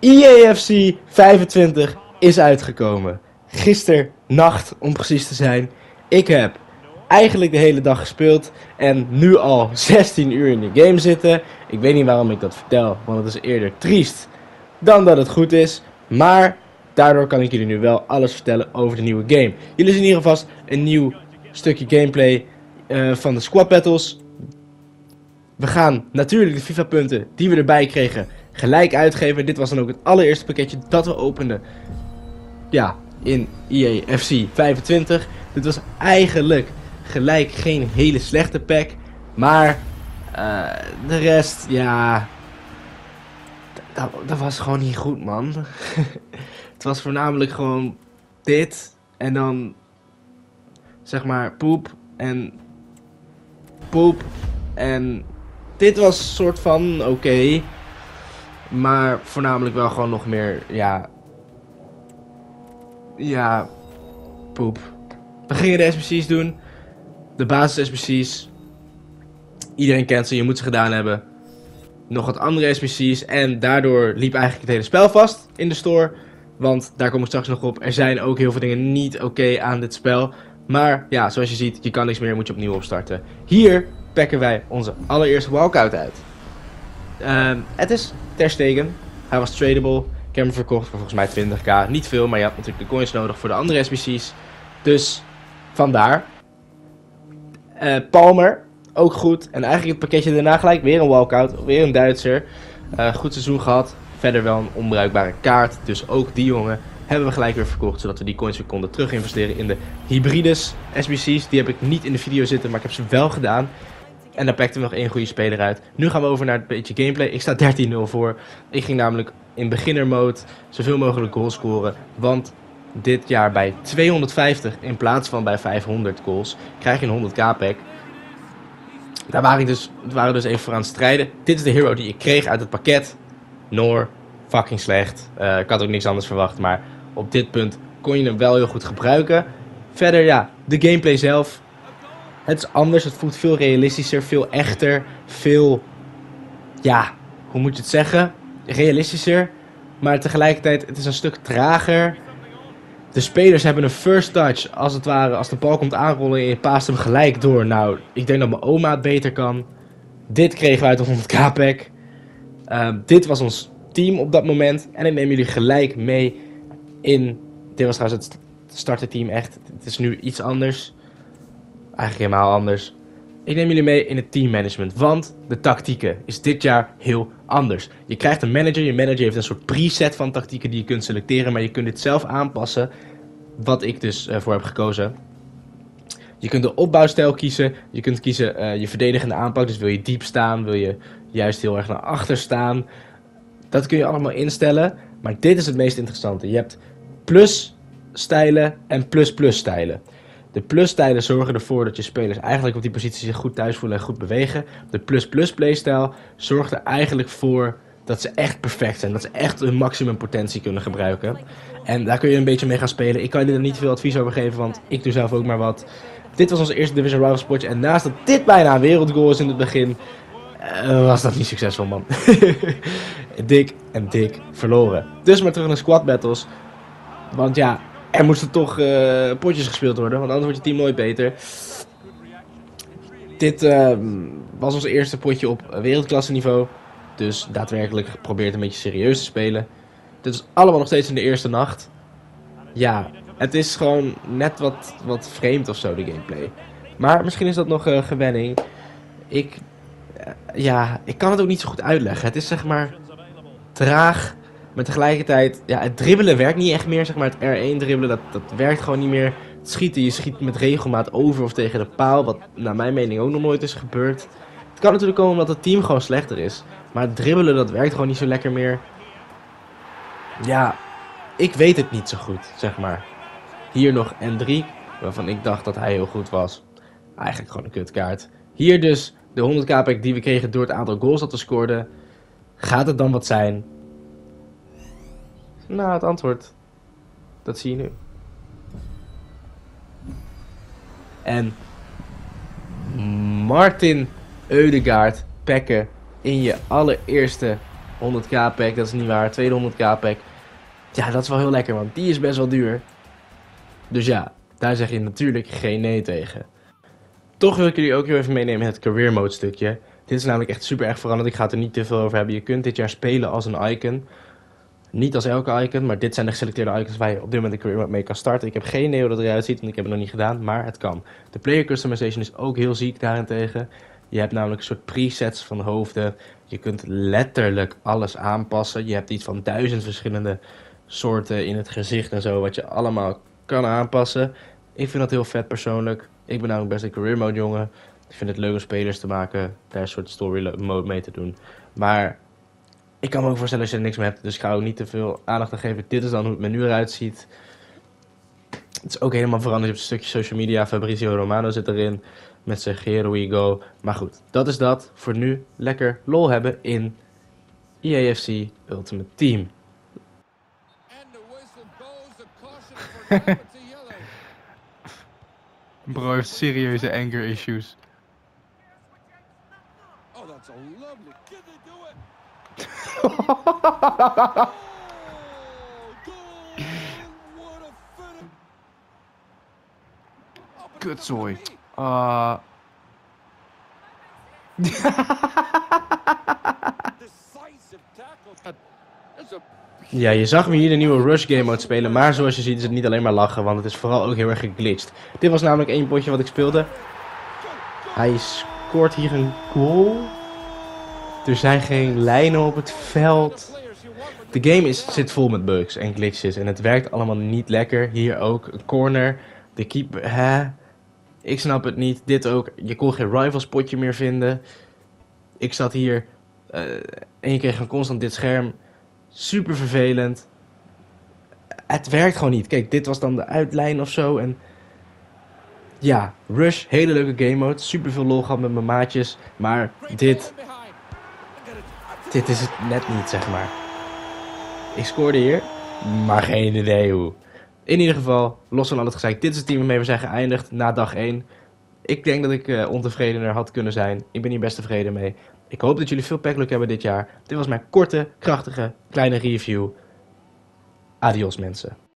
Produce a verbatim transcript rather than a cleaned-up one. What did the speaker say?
E A F C vijfentwintig is uitgekomen. Gisternacht om precies te zijn. Ik heb eigenlijk de hele dag gespeeld en nu al zestien uur in de game zitten. Ik weet niet waarom ik dat vertel, want het is eerder triest dan dat het goed is. Maar daardoor kan ik jullie nu wel alles vertellen over de nieuwe game. Jullie zien hier alvast een nieuw stukje gameplay uh, van de squad battles. We gaan natuurlijk de FIFA punten die we erbij kregen gelijk uitgeven. Dit was dan ook het allereerste pakketje dat we openden. Ja, in E A F C vijfentwintig. Dit was eigenlijk gelijk geen hele slechte pack. Maar uh, de rest, ja, dat, dat was gewoon niet goed, man. Het was voornamelijk gewoon dit. En dan, zeg maar, poep. En poep. En dit was een soort van oké. Okay, maar voornamelijk wel gewoon nog meer, ja... Ja, poep. We gingen de S B C's doen. De basis S B C's. Iedereen kent ze, je moet ze gedaan hebben. Nog wat andere S B C's. En daardoor liep eigenlijk het hele spel vast in de store. Want daar kom ik straks nog op. Er zijn ook heel veel dingen niet oké okay aan dit spel. Maar ja, zoals je ziet, je kan niks meer, moet je opnieuw opstarten. Hier pakken wij onze allereerste walkout uit. Uh, het is Ter Stegen. Hij was tradable. Ik heb hem verkocht voor volgens mij twintig k. Niet veel, maar je had natuurlijk de coins nodig voor de andere S B C's. Dus vandaar. Uh, Palmer, ook goed. En eigenlijk het pakketje daarna gelijk weer een walkout. Weer een Duitser. Uh, goed seizoen gehad. Verder wel een onbruikbare kaart. Dus ook die jongen hebben we gelijk weer verkocht. Zodat we die coins weer konden terug investeren in de hybrides S B C's. Die heb ik niet in de video zitten, maar ik heb ze wel gedaan. En daar pakten we nog één goede speler uit. Nu gaan we over naar het beetje gameplay. Ik sta dertien nul voor. Ik ging namelijk in beginner mode zoveel mogelijk goals scoren. Want dit jaar bij tweehonderdvijftig in plaats van bij vijfhonderd goals krijg je een honderd k pack. Daar waren, ik dus, waren we dus even voor aan het strijden. Dit is de hero die ik kreeg uit het pakket. Noor, fucking slecht. Uh, ik had ook niks anders verwacht. Maar op dit punt kon je hem wel heel goed gebruiken. Verder ja, de gameplay zelf. Het is anders, het voelt veel realistischer, veel echter, veel, ja, hoe moet je het zeggen, realistischer. Maar tegelijkertijd, het is een stuk trager. De spelers hebben een first touch, als het ware, als de bal komt aanrollen en je paast hem gelijk door. Nou, ik denk dat mijn oma het beter kan. Dit kregen we uit de honderd k pack. Uh, dit was ons team op dat moment. En ik neem jullie gelijk mee in, dit was trouwens het starterteam echt, het is nu iets anders. Eigenlijk helemaal anders. Ik neem jullie mee in het teammanagement, want de tactieken is dit jaar heel anders. Je krijgt een manager, je manager heeft een soort preset van tactieken die je kunt selecteren, maar je kunt dit zelf aanpassen, wat ik dus uh, voor heb gekozen. Je kunt de opbouwstijl kiezen, je kunt kiezen uh, je verdedigende aanpak, dus wil je diep staan, wil je juist heel erg naar achter staan. Dat kun je allemaal instellen, maar dit is het meest interessante. Je hebt plus stijlen en plus plus stijlen. De plus-stijlen zorgen ervoor dat je spelers eigenlijk op die positie zich goed thuis voelen en goed bewegen. De plus-plus playstyle zorgt er eigenlijk voor dat ze echt perfect zijn. Dat ze echt hun maximum potentie kunnen gebruiken. En daar kun je een beetje mee gaan spelen. Ik kan je er niet veel advies over geven, want ik doe zelf ook maar wat. Dit was ons eerste Division Rivals potje. En naast dat dit bijna een wereldgoal is in het begin, uh, was dat niet succesvol, man. dik en dik verloren. Dus maar terug naar squad battles. Want ja, er moesten toch uh, potjes gespeeld worden, want anders wordt je team nooit beter. Dit uh, was ons eerste potje op wereldklasse niveau. Dus daadwerkelijk geprobeerd een beetje serieus te spelen. Dit is allemaal nog steeds in de eerste nacht. Ja, het is gewoon net wat, wat vreemd of zo, de gameplay. Maar misschien is dat nog uh, gewenning. Ik, uh, ja, ik kan het ook niet zo goed uitleggen. Het is zeg maar traag. Maar tegelijkertijd, ja, het dribbelen werkt niet echt meer, zeg maar, het R één dribbelen, dat, dat werkt gewoon niet meer. Het schieten, je schiet met regelmaat over of tegen de paal, wat naar mijn mening ook nog nooit is gebeurd. Het kan natuurlijk komen omdat het team gewoon slechter is, maar het dribbelen, dat werkt gewoon niet zo lekker meer. Ja, ik weet het niet zo goed, zeg maar. Hier nog N drie, waarvan ik dacht dat hij heel goed was. Eigenlijk gewoon een kutkaart. Hier dus de honderd k pack die we kregen door het aantal goals dat we scoorden. Gaat het dan wat zijn? Nou, het antwoord, dat zie je nu. En Martin Ødegaard pakken in je allereerste honderd k pack, dat is niet waar. Tweede honderd k pack. Ja, dat is wel heel lekker, want die is best wel duur. Dus ja, daar zeg je natuurlijk geen nee tegen. Toch wil ik jullie ook heel even meenemen in het career mode stukje. Dit is namelijk echt super erg veranderd. Ik ga het er niet te veel over hebben. Je kunt dit jaar spelen als een icon. Niet als elke icon, maar dit zijn de geselecteerde icons waar je op dit moment de career mode mee kan starten. Ik heb geen idee hoe dat eruit ziet, want ik heb het nog niet gedaan, maar het kan. De player customization is ook heel ziek daarentegen. Je hebt namelijk een soort presets van hoofden. Je kunt letterlijk alles aanpassen. Je hebt iets van duizend verschillende soorten in het gezicht en zo, wat je allemaal kan aanpassen. Ik vind dat heel vet persoonlijk. Ik ben namelijk best een career mode jongen. Ik vind het leuk om spelers te maken, daar een soort story mode mee te doen. Maar ik kan me ook voorstellen als je er niks mee hebt, dus ik ga ook niet te veel aandacht aan geven. Dit is dan hoe het menu eruit ziet. Het is ook helemaal veranderd op een stukje social media. Fabrizio Romano zit erin met zijn Here We Go. Maar goed, dat is dat. Voor nu lekker lol hebben in E A F C Ultimate Team. Bro heeft serieuze anger issues. Oh, that's a lovely. Can they do it? What a finish! Kutzooi. Ah. Decisive tackle. That's a Ja, je zag me hier de nieuwe Rush game mode spelen, maar zoals je ziet is het niet alleen maar lachen, want het is vooral ook heel erg geglitcht. Dit was namelijk één potje wat ik speelde. Hij scoort hier een goal. Er zijn geen lijnen op het veld. De game is, zit vol met bugs en glitches en het werkt allemaal niet lekker. Hier ook, een corner. De keeper, hè? Ik snap het niet. Dit ook, je kon geen rivals potje meer vinden. Ik zat hier uh, en je kreeg gewoon constant dit scherm. Super vervelend. Het werkt gewoon niet. Kijk, dit was dan de uitlijn of zo. En ja, Rush, hele leuke game mode. Super veel lol gehad met mijn maatjes. Maar dit, dit is het net niet, zeg maar. Ik scoorde hier, maar geen idee hoe. In ieder geval, los van al het gezeik, dit is het team waarmee we zijn geëindigd na dag één. Ik denk dat ik uh, ontevredener had kunnen zijn. Ik ben hier best tevreden mee. Ik hoop dat jullie veel packluck hebben dit jaar. Dit was mijn korte, krachtige, kleine review. Adios mensen.